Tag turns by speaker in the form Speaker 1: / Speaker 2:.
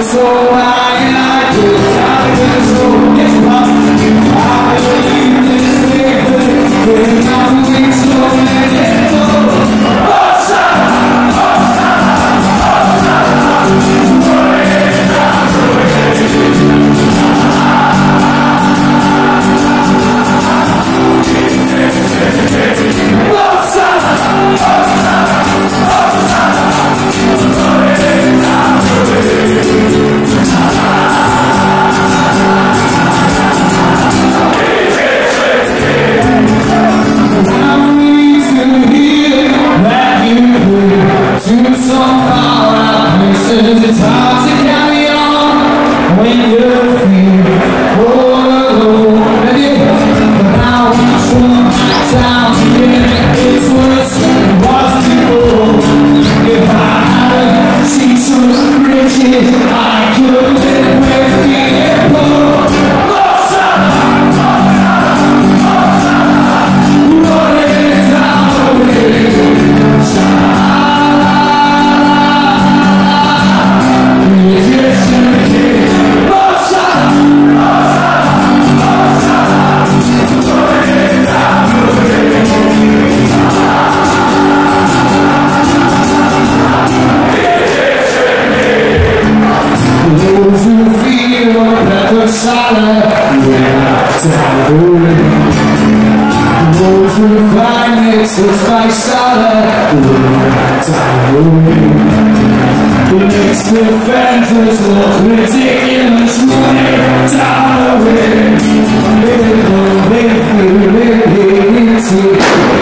Speaker 1: It's hard to carry on when you feel all alone. But now I'm sure my time it's worse than it was before. If I had seen some riches, I could live with the poor. Running down the way. Those who feel that the silent those who find it just by silent it makes defenders look ridiculous running down the way. They feel it into